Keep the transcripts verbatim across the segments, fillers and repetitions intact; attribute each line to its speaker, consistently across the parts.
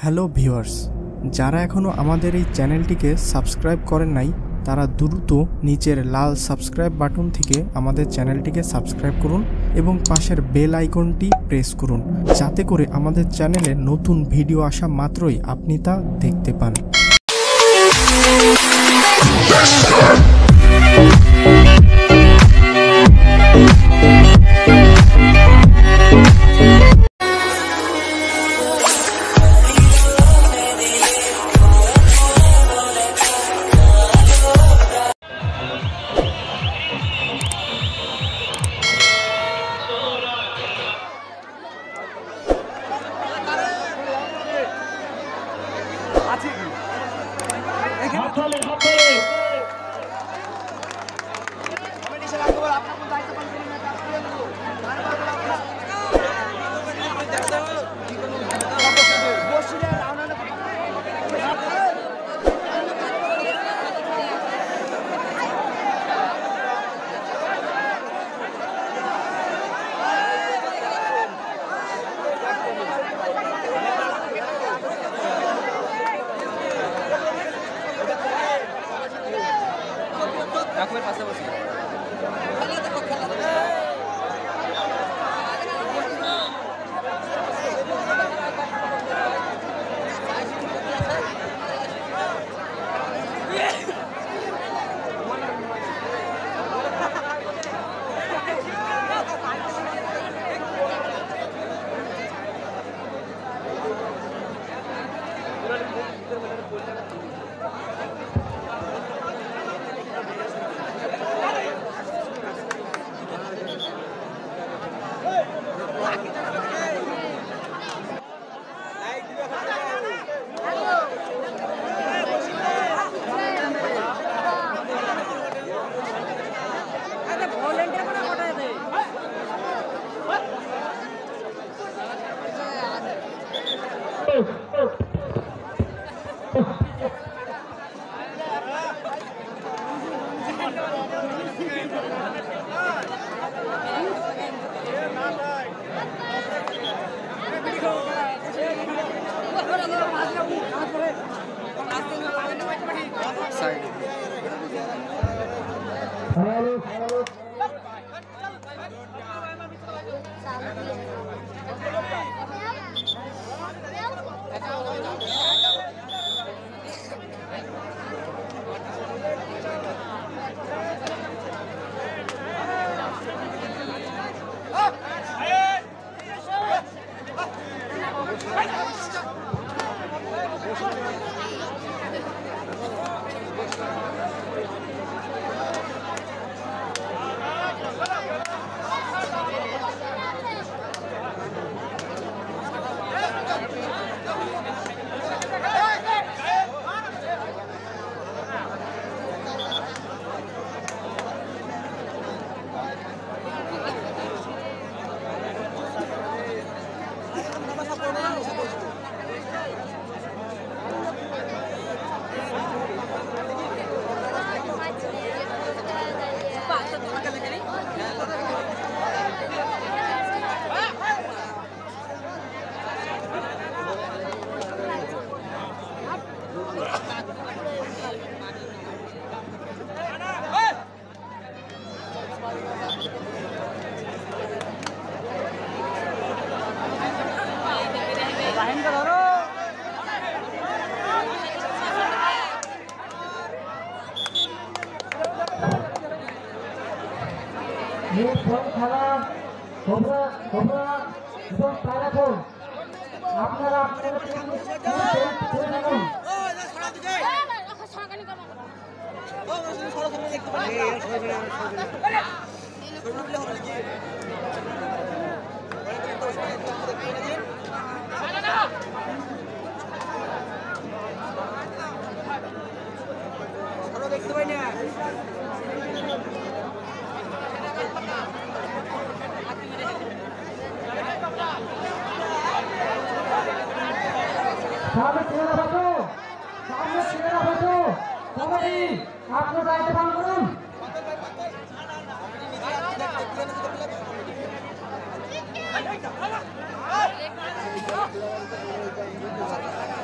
Speaker 1: Hello viewers, যারা এখনও আমাদের এই চ্যানেলটিকে সাবস্ক্রাইব করেন নাই তারা দ্রুত নিচের লাল সাবস্ক্রাইব বাটন থেকে আমাদের চ্যানেলটিকে সাবস্ক্রাইব করুন এবং পাশের বেল আইকনটি প্রেস করুন, যাতে করে আমাদের চ্যানেলে নতুন ভিডিও আসা মাত্রই আপনি তা দেখতে পান।
Speaker 2: আপনারা দেখতে পাই না। সামনে ছেলেরা বাঁচো, সামনে ছেলেরা বাঁচো, সবাই আপনার দায়িত্ব পালন করুন। Thank you.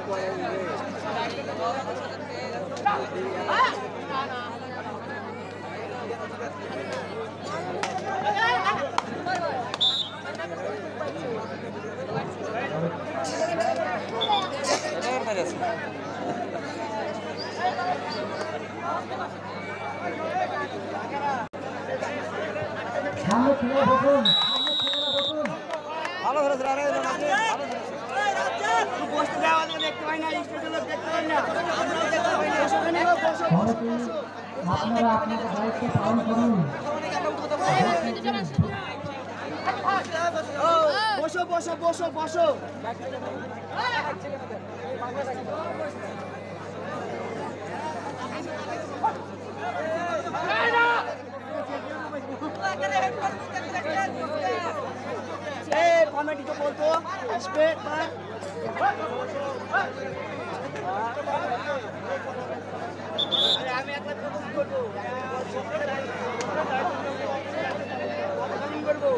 Speaker 2: সামনে ছেলে বসুন, সামনে ছেলেরা বসুন।
Speaker 3: ভালো ধরে ধরে আরে ভালো ধরে তুই বসতে যাওয়া দেখতে পাই না স্টেশনে দেখতে পাই না দেখতে পাই না সেখানে বসো
Speaker 2: সবাইকে আপনারা আপনাদের দায়িত্ব পালন করুন।
Speaker 3: বসো বসো বসো বসো কমেডি তো বলতো আসবে আমি একবার করবো করবো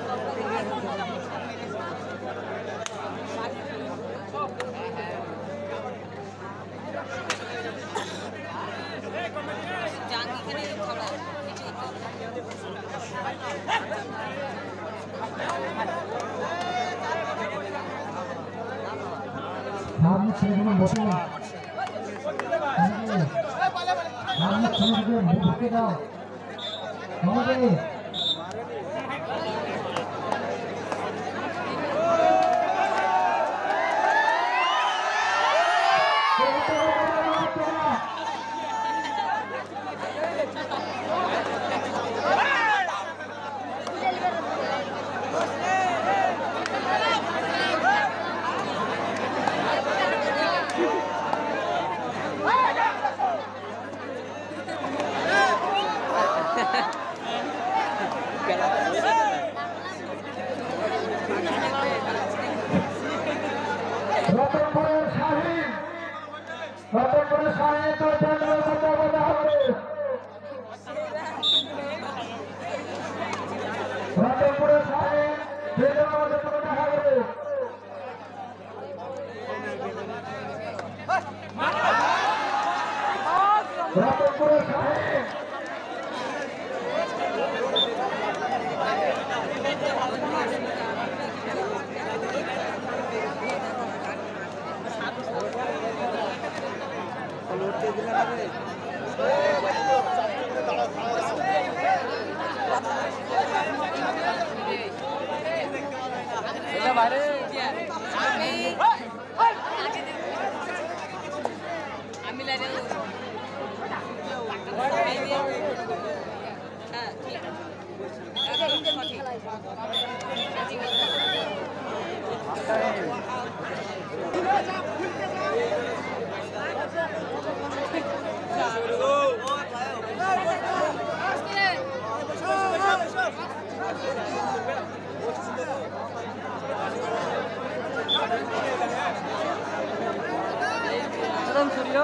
Speaker 2: সামনে ছেলেগুলো বসুন, সামনে ছেলেগুলো ঢুকে দাও। সবাই রতনপুরের শাহীন, রতনপুরের শাহীন তো জাতীয় পতাকা হবে। রতনপুরের শাহীন জাতীয় পতাকা হবে। রতনপুরের শাহীন
Speaker 4: আমি লাইনে হ্যাঁ ঠিক
Speaker 3: Suryo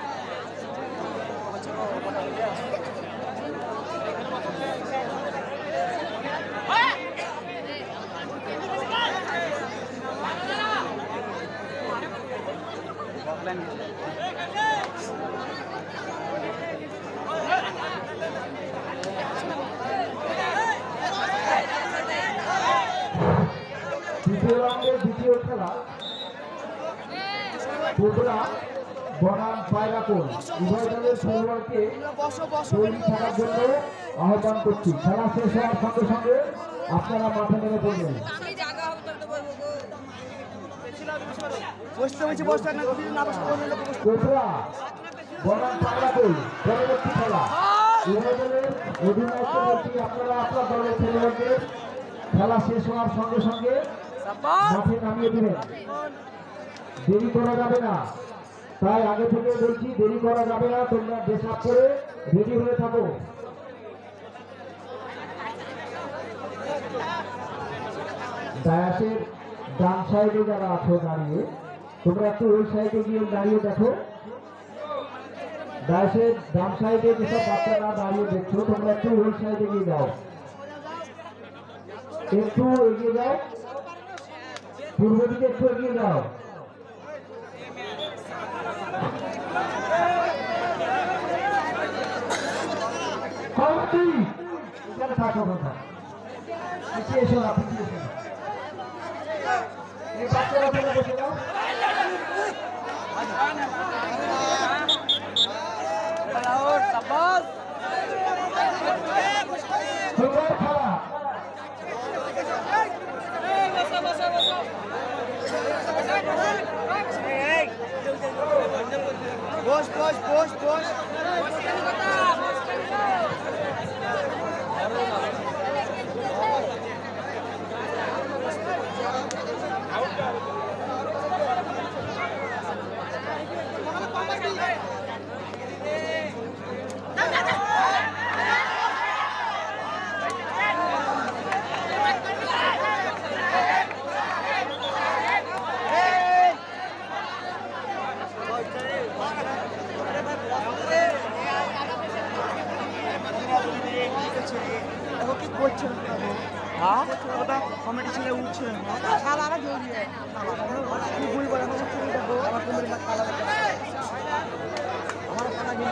Speaker 2: দ্বিতীয় রাউন্ডের দ্বিতীয় খেলা বগুড়া বনাম পায়রাকোল উভয় দলের খেলোয়াড়কে তৈরি থাকার জন্য আহ্বান করছি। খেলা শেষ হওয়ার সঙ্গে সঙ্গে আপনারা মাঠে নেমে পড়বেন।
Speaker 4: আমি জায়গা হবে তো বলবো গো
Speaker 3: বসতে বসে বসতে না না বসতে
Speaker 2: বগুড়া বনাম পায়রাকোল পরবর্তী খেলা উভয় দলের অধিনায়ক করছি আপনারা আপনার দলের খেলোয়াড়দের খেলা শেষ হওয়ার সঙ্গে সঙ্গে মাঠে নামিয়ে দিবেন। দেরি করা যাবে না, তাই আগে থেকে বলছি দেরি করা যাবে না। তোমরা ড্রেস আপ করে রেডি হয়ে থাকো। ডায়াসের ডান সাইডে যারা আছো দাঁড়িয়ে, তোমরা একটু ওই সাইডে গিয়ে দাঁড়িয়ে দেখো। ডায়াসের ডান সাইডে যেসব বাচ্চারা দাঁড়িয়ে দেখছো, তোমরা একটু ওই সাইডে গিয়ে যাও, একটু এগিয়ে যাও, পূর্ব দিকে একটু এগিয়ে যাও। রাত্রি এখানে থাকো কথা পিছিয়ে এসো না পিছিয়ে এসো না। এই বাচ্চারা তোমরা বসে যাও। সুন্দর খেলা
Speaker 3: বস বস বস বস কমেডি ছেলে উঠছে সালারা জড়ি আমি ভুল করে আমার ছবি দেখো আমার কমেডি না খালা দেখো আমার খালা গেল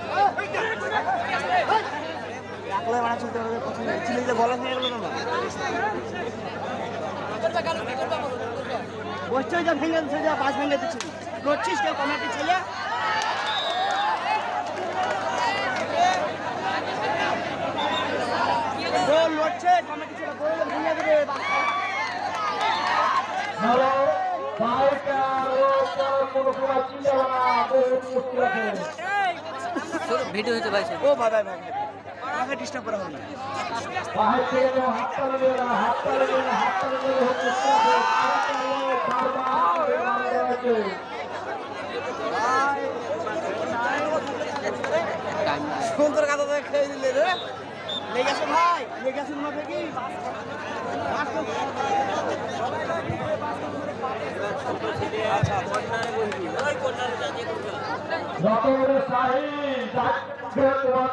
Speaker 3: একলা মারা চলতে হবে পছন্দ ছেলে যে বলা হয়ে গেল না বসছে যা ভেঙে দিচ্ছে যা পাঁচ ভেঙে দিচ্ছে লড়ছিস কেউ কমেডি ছেলে গোল লড়ছে কমেডি ছেলে গোল ভেঙে দেবে
Speaker 2: হ্যালো ভাইটা কোনো কোনো চিন্তা না বহুত মুশকিল আছে
Speaker 4: ভিডিও হতে ভাই
Speaker 3: ও ভাই ভাই ভাই আমাকে ডিস্টার্ব করা হবে না
Speaker 2: বাহির থেকে হাত তালে দেবে না হাত তালে দেবে না হাত তালে দেবে হচ্ছে
Speaker 3: সুন্দর কথা তো খেয়ে দিলে রে লেগেছে ভাই লেগেছে তোমাকে কি
Speaker 2: রতনের শাহী জাগ্রত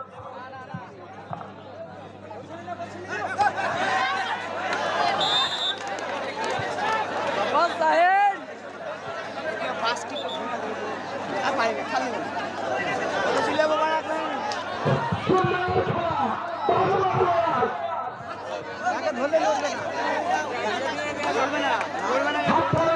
Speaker 3: বস সাহেব পাঁচ কি আর পাইবে খালি তো ছিলে বাবা রাখেন কাকে ধরলে লড়বে না লড়বে না লড়বে না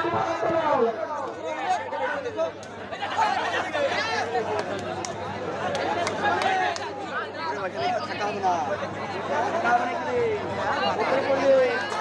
Speaker 3: থাকা হবে না থাকা হবে না কি উপরে পড়বে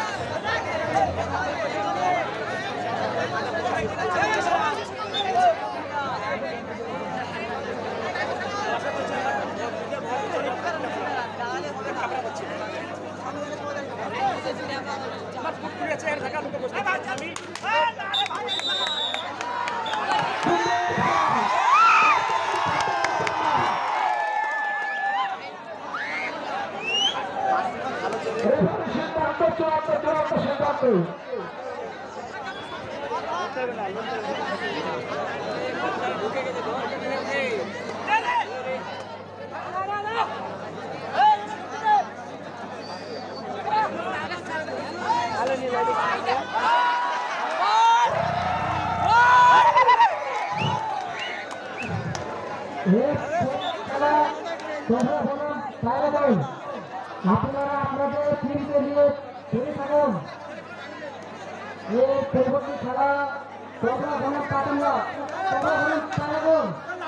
Speaker 2: সিদ্ধান্ত চূড়ান্ত চূড়ান্ত সিদ্ধান্ত আপনারা আপনাদের টিমকে নিয়ে ফিরে থাকুন এই পরবর্তী খেলা তোমরা কোনো পাবেন না তোমরা কোনো পাবেন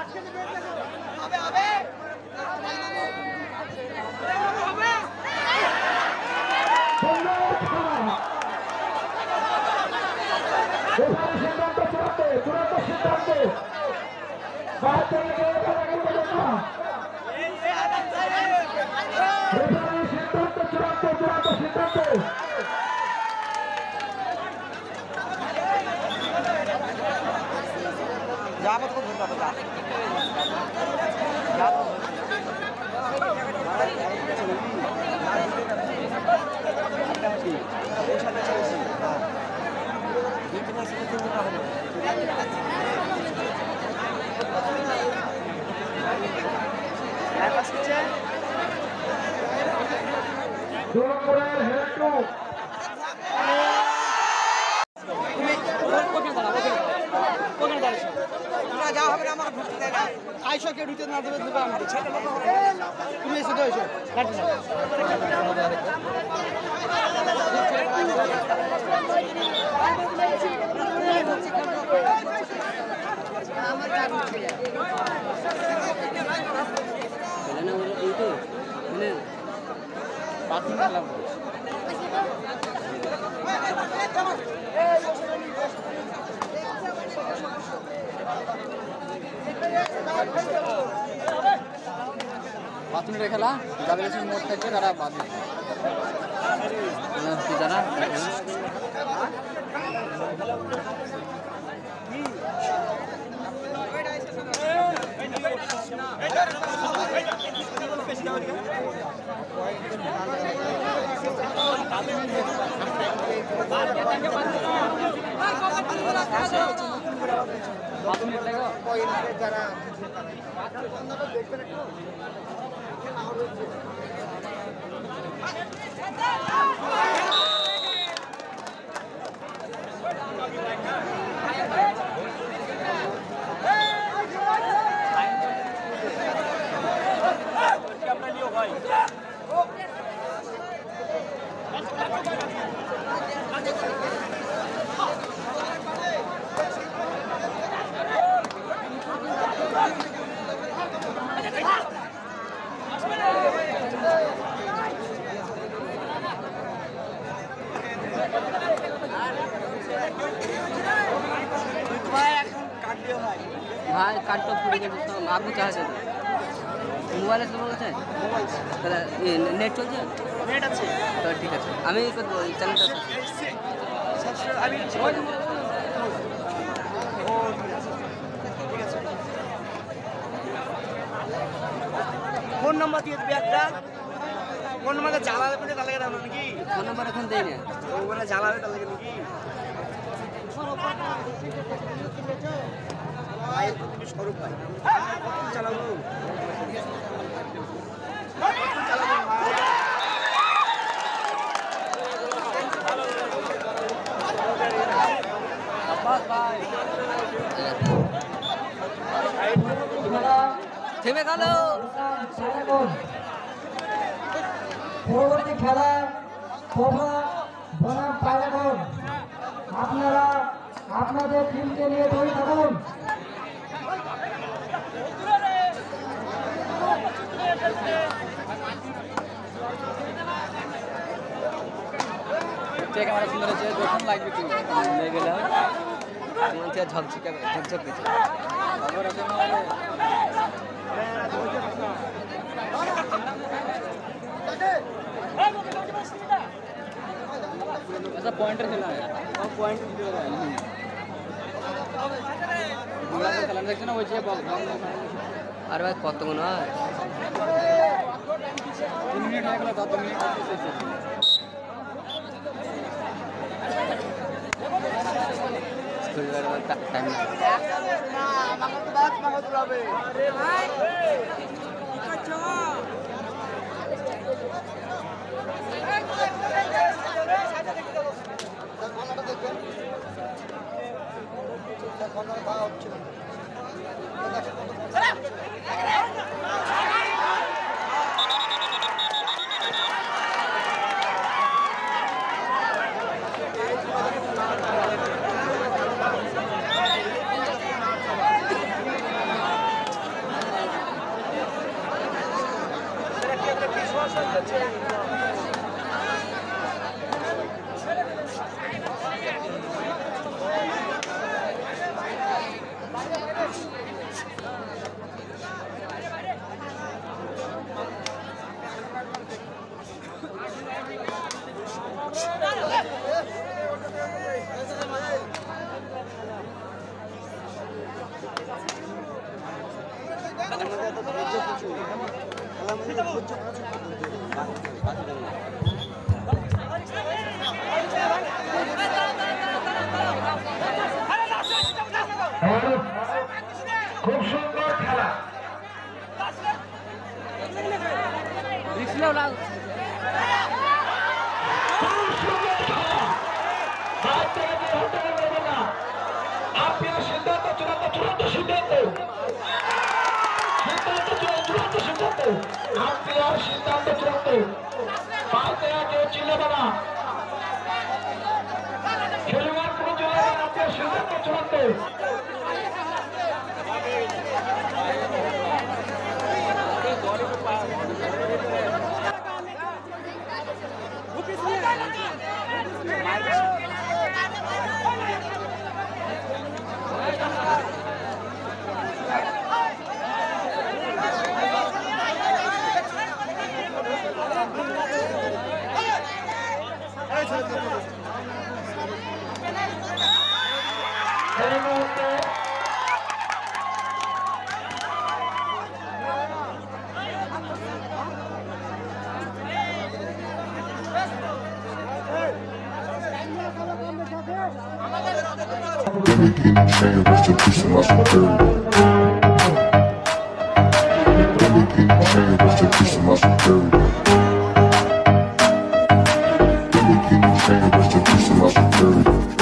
Speaker 2: সিদ্ধান্ত চূড়ান্ত চূড়ান্ত সিদ্ধান্ত বাইরে থেকে সিদ্ধান্ত চূড়ান্ত চূড়ান্ত সিদ্ধান্ত
Speaker 3: যাবো তো ধরতে হবে
Speaker 2: দুরঙ্গের হেডটু
Speaker 3: ওখানে দাঁড়িয়েছে না যা হবে না আমাকে ঢুকতে দেয় না আইসো কেউ ঢুকতে না দেবে দেবে আমাকে তুমি এসে তো এসো
Speaker 4: বাথরুমে খেলা যাদের মোট থাকবে তারা বাদ যারা ভাই কার্ডটা পুড়ে গেছে আপনি চাইছে মোবাইল আছে তোমার কাছে তাহলে নেট চলছে
Speaker 3: নেট আছে
Speaker 4: তো ঠিক আছে আমি করবো চ্যানেলটা
Speaker 3: আমি ফোন নাম্বার দিয়ে দেবে একটা ফোন নাম্বারটা জ্বালাবে বলে তাহলে দাও নাকি
Speaker 4: ফোন নাম্বার এখন দেই না
Speaker 3: ওখানে জ্বালাবে তাহলে নাকি ভাই তুমি স্বরূপ ভাই চালাবো
Speaker 4: থেমে গেল
Speaker 2: পরবর্তী খেলা তোমরা বনাম পাইলট আপনারা আপনাদের টিমকে নিয়ে তৈরি থাকুন
Speaker 4: ক্যামেরা সুন্দর আছে যখন লাগবে তুই নিয়ে গেলাম তোমার থেকে ঝকঝকে ঝকঝক দিচ্ছে খবর আছে ऐसा पॉइंटर खेला है और पॉइंट খেলা দেখছে না ওই যে আর ভাই কত মনে হয় তিন মিনিট হয়ে গেল দশ মিনিট টাইম
Speaker 2: খুব সুন্দর খেলা আপনার সিদ্ধান্ত চূড়ান্ত চূড়ান্ত সিদ্ধান্ত সিদ্ধান্ত চূড়ান্ত সিদ্ধান্ত হাত দেওয়ার সিদ্ধান্ত চূড়ান্ত পাঁচ দেওয়া কেউ চিল্লাবে না খেলোয়াড় কোনো চিল্লাবে না আপনার সিদ্ধান্ত চূড়ান্ত
Speaker 5: Everything changed, rest in peace to my security. Everything changed, rest in peace to my security. Everything changed, rest in peace to my security.